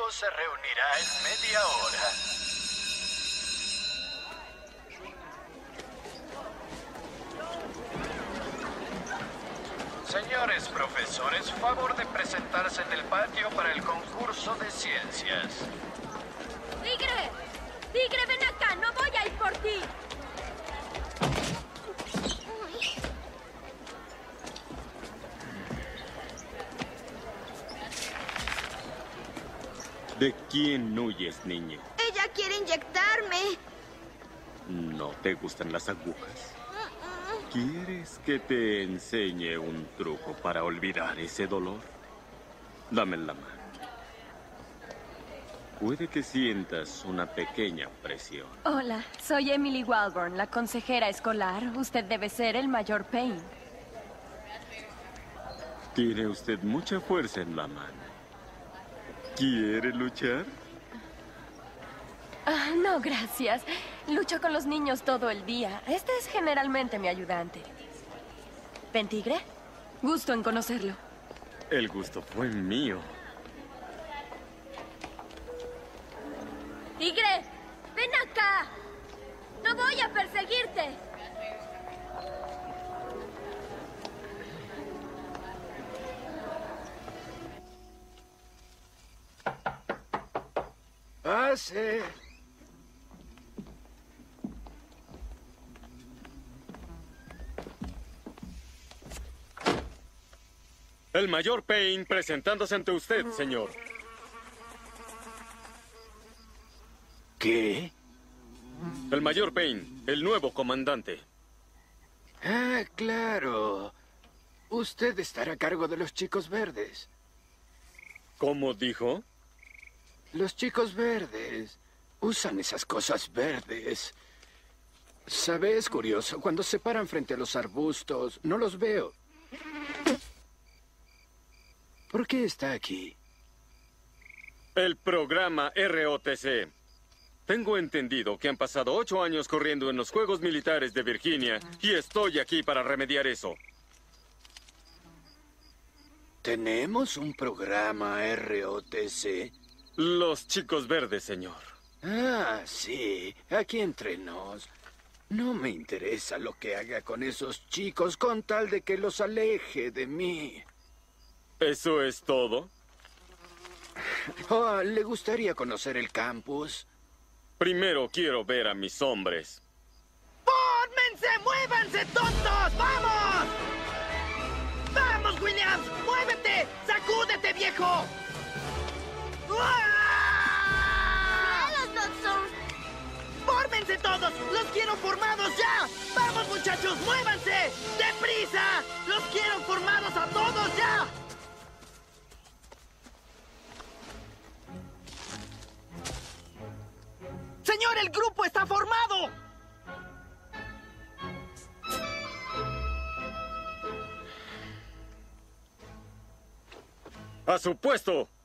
equipo se reunirá en media hora. Señores profesores, favor de presentarse en el patio para el concurso de ciencias. ¡Tigre! ¡Tigre, ven acá! ¡No voy a ir por ti! ¿De quién huyes, niña? Ella quiere inyectarme. ¿No te gustan las agujas? ¿Quieres que te enseñe un truco para olvidar ese dolor? Dame la mano. Puede que sientas una pequeña presión. Hola, soy Emily Walborn, la consejera escolar. Usted debe ser el mayor Payne. Tiene usted mucha fuerza en la mano. ¿Quiere luchar? No, gracias. Lucho con los niños todo el día. Este es generalmente mi ayudante. ¿Ven, Tigre? Gusto en conocerlo. El gusto fue mío. ¡Tigre! ¡Ven acá! ¡No voy a perseguirte! ¡Pase! El mayor Payne presentándose ante usted, señor. ¿Qué? El mayor Payne, el nuevo comandante. Ah, claro. Usted estará a cargo de los chicos verdes. ¿Cómo dijo? Los chicos verdes usan esas cosas verdes. ¿Sabe? Es curioso. Cuando se paran frente a los arbustos, no los veo. ¿Por qué está aquí? El programa ROTC. Tengo entendido que han pasado 8 años corriendo en los Juegos Militares de Virginia y estoy aquí para remediar eso. ¿Tenemos un programa ROTC? Los chicos verdes, señor. Ah, sí. Aquí entre nos. No me interesa lo que haga con esos chicos con tal de que los aleje de mí. ¿Eso es todo? Oh, ¿le gustaría conocer el campus? Primero quiero ver a mis hombres. ¡Fórmense! ¡Muévanse, tontos! ¡Vamos! ¡Vamos, Williams! ¡Muévete! ¡Sacúdete, viejo! ¡Uah! ¡Los Dodson! ¡Fórmense todos! ¡Los quiero formados ya! ¡Vamos, muchachos! ¡Muévanse! ¡Deprisa! ¡Los quiero formados a todos ya! ¡Señor, el grupo está formado! ¡A su puesto!